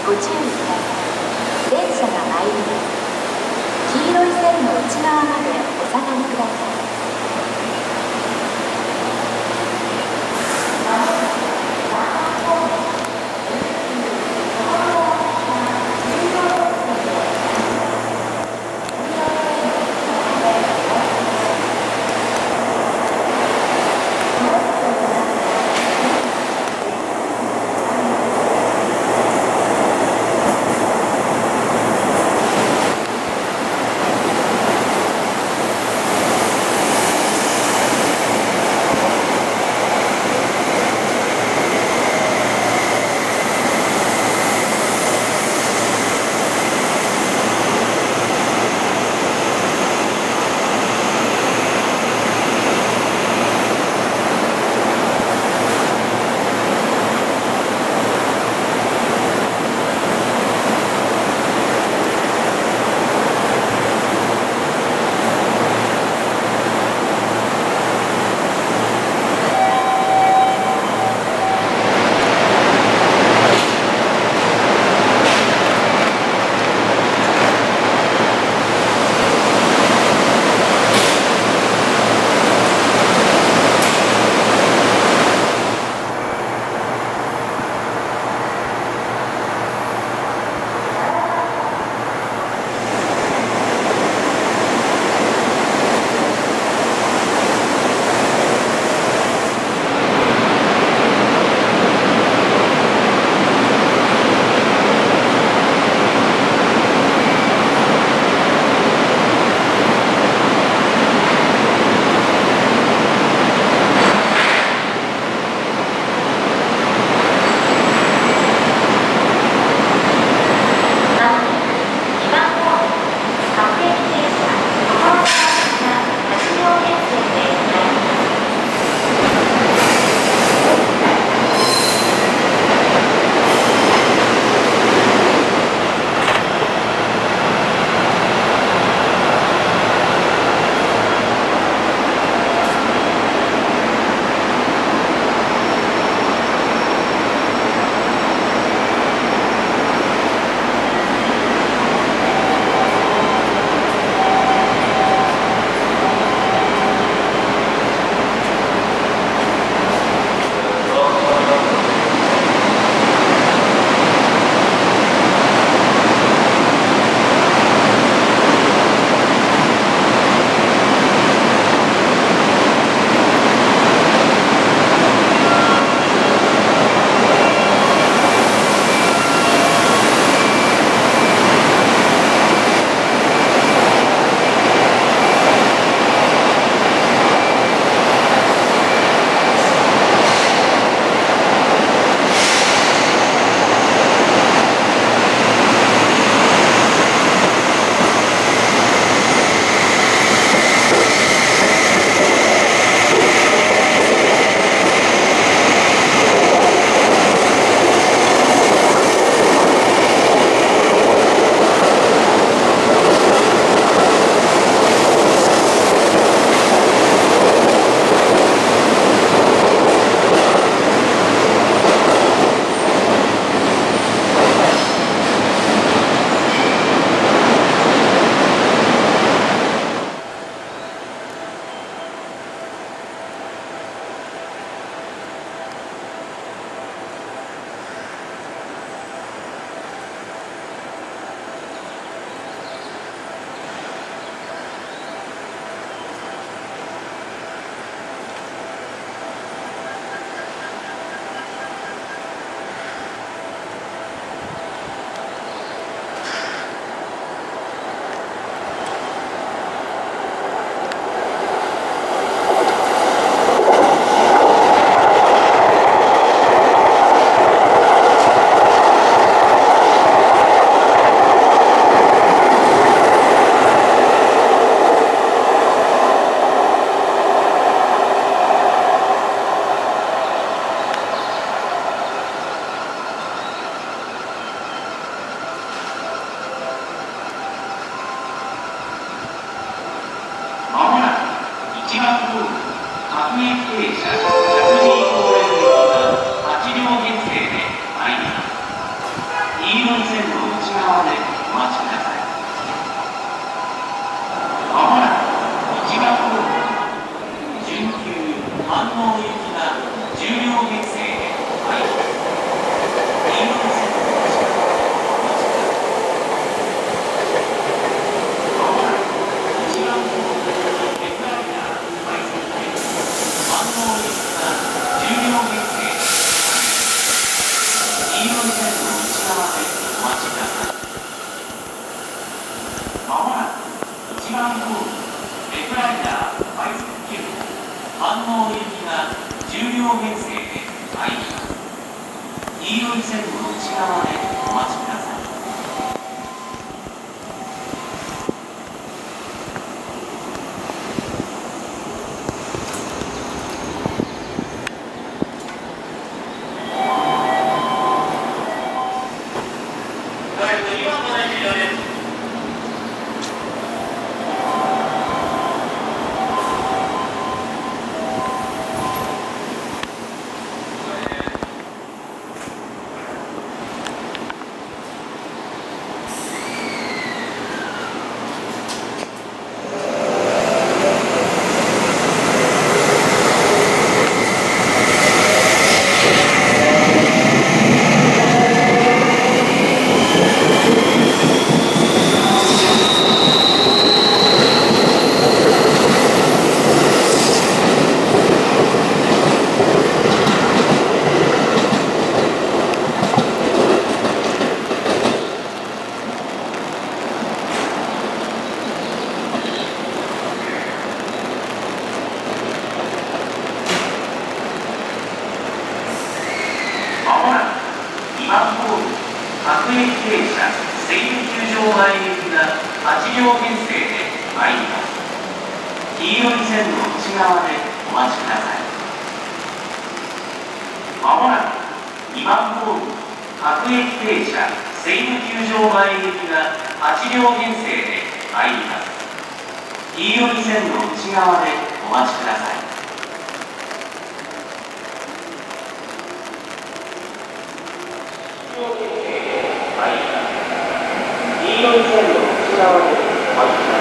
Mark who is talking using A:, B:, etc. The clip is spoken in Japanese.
A: ご注意ください。電車が参ります。黄色い線の内側までお下がりください。
B: 黄色色い線の内側でお待ちください。まもなく1番ホーム準急飯能行きが10両編成で入ります。黄色い線の内側でお待ちください。まもなく1番ホームエクライナー快速で飯能行きが10両編成で黄色い線の内側でお待ちください。まもなく1番ホームエクライナー快速9飯能行きが10両編成で入ります。黄色い線の内側でお待ちください。2番ホーム各駅停車西武球場前行きが8両編成で参ります。黄色い線の内側でお待ちください。まもなく2番ホーム各駅停車西武球場前行きが8両編成で参ります。黄色い線の内側でお待ちください。黄色い線の内側でお待ちください。